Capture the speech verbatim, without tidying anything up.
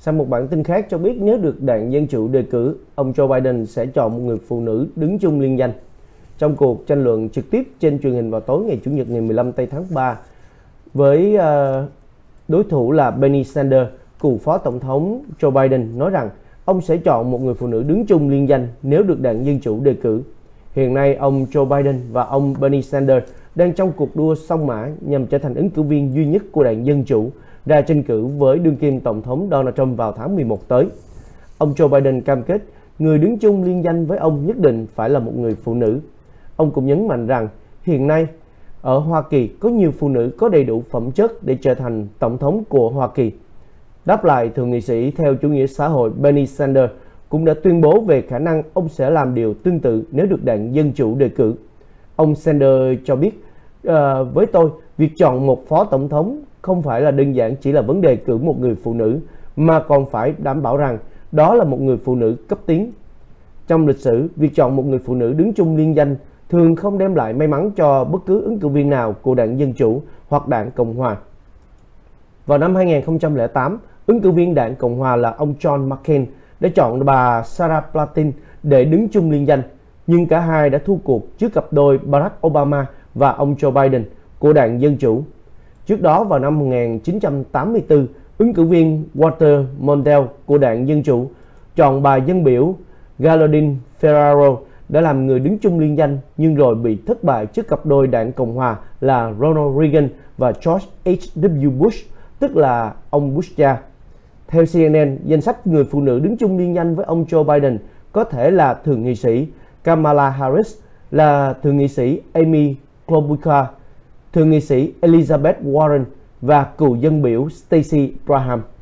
Sang một bản tin khác cho biết nếu được đảng Dân Chủ đề cử, ông Joe Biden sẽ chọn một người phụ nữ đứng chung liên danh. Trong cuộc tranh luận trực tiếp trên truyền hình vào tối ngày Chủ nhật ngày mười lăm tây tháng ba với uh, đối thủ là Bernie Sanders, cựu phó tổng thống Joe Biden nói rằng ông sẽ chọn một người phụ nữ đứng chung liên danh nếu được đảng Dân Chủ đề cử. Hiện nay, ông Joe Biden và ông Bernie Sanders đang trong cuộc đua song mã nhằm trở thành ứng cử viên duy nhất của đảng Dân Chủ ra tranh cử với đương kim tổng thống Donald Trump vào tháng mười một tới. Ông Joe Biden cam kết người đứng chung liên danh với ông nhất định phải là một người phụ nữ. Ông cũng nhấn mạnh rằng hiện nay ở Hoa Kỳ có nhiều phụ nữ có đầy đủ phẩm chất để trở thành tổng thống của Hoa Kỳ. Đáp lại, thượng nghị sĩ theo chủ nghĩa xã hội Bernie Sanders cũng đã tuyên bố về khả năng ông sẽ làm điều tương tự nếu được đảng Dân Chủ đề cử. Ông Sanders cho biết, uh, với tôi, việc chọn một phó tổng thống không phải là đơn giản chỉ là vấn đề cử một người phụ nữ, mà còn phải đảm bảo rằng đó là một người phụ nữ cấp tiến. Trong lịch sử, việc chọn một người phụ nữ đứng chung liên danh thường không đem lại may mắn cho bất cứ ứng cử viên nào của đảng Dân Chủ hoặc đảng Cộng Hòa. Vào năm hai nghìn không trăm lẻ tám, ứng cử viên đảng Cộng Hòa là ông John McCain đã chọn bà Sarah Palin để đứng chung liên danh, nhưng cả hai đã thua cuộc trước cặp đôi Barack Obama và ông Joe Biden của đảng Dân Chủ. Trước đó, vào năm một nghìn chín trăm tám mươi tư, ứng cử viên Walter Mondale của đảng Dân Chủ chọn bà dân biểu Geraldine Ferraro đã làm người đứng chung liên danh, nhưng rồi bị thất bại trước cặp đôi đảng Cộng Hòa là Ronald Reagan và George H W Bush, tức là ông Bush cha. Theo C N N, danh sách người phụ nữ đứng chung liên danh với ông Joe Biden có thể là thượng nghị sĩ Kamala Harris, là thượng nghị sĩ Amy Klobuchar, thượng nghị sĩ Elizabeth Warren và cựu dân biểu Stacey Abrams.